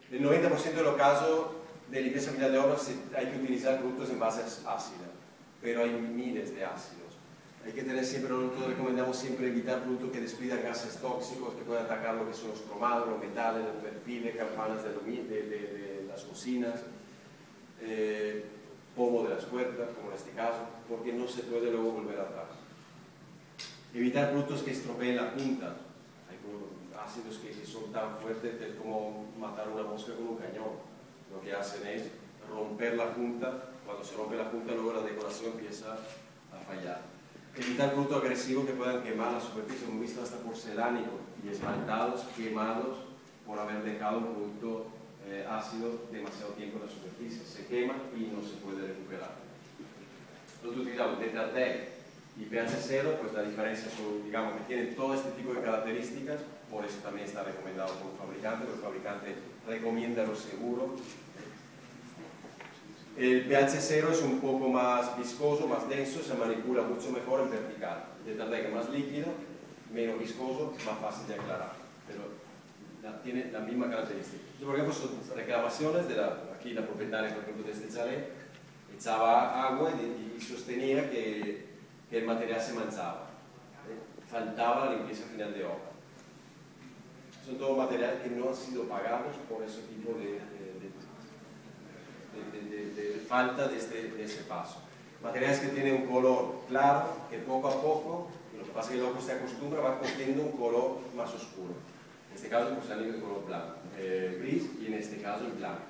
En el 90% de los casos de limpieza final de obra hay que utilizar productos en bases ácidas, pero hay miles de ácidos. Hay que tener siempre, nosotros recomendamos siempre evitar productos que despidan gases tóxicos que pueden atacar lo que son los cromados, los metales, los perfiles, campanas de las cocinas, polvo de las puertas, como en este caso, porque no se puede luego volver atrás. Evitar productos que estropeen la punta. Hay ácidos que son tan fuertes que es como matar una mosca con un cañón. Lo que hacen es romper la punta. Cuando se rompe la punta, luego la decoración empieza a fallar. Evitar productos agresivos que puedan quemar la superficie. Hemos visto hasta porcelánicos y esmaltados quemados por haber dejado un producto ácido demasiado tiempo en la superficie. Se quema y no se puede recuperar. Nosotros utilizamos Tetra-Tech y pH 0, pues la diferencia son, digamos, que tienen todo este tipo de características, por eso también está recomendado por el fabricante, porque el fabricante recomienda lo seguro. El pH 0 es un poco más viscoso, más denso, se manipula mucho mejor en vertical. El Tetra-Tech es más líquido, menos viscoso, más fácil de aclarar, pero tiene la misma característica. Por ejemplo, son reclamaciones de aquí la propietaria, por ejemplo, de este chalet, echaba agua y sostenía que el material se manchaba, faltaba la limpieza final de obra. Son todos materiales que no han sido pagados por ese tipo de falta de ese paso. Materiales que tienen un color claro, que poco a poco, y lo que pasa es que el ojo se acostumbra, va cogiendo un color más oscuro. En este caso, pues sale de color blanco, gris, y en este caso en blanco.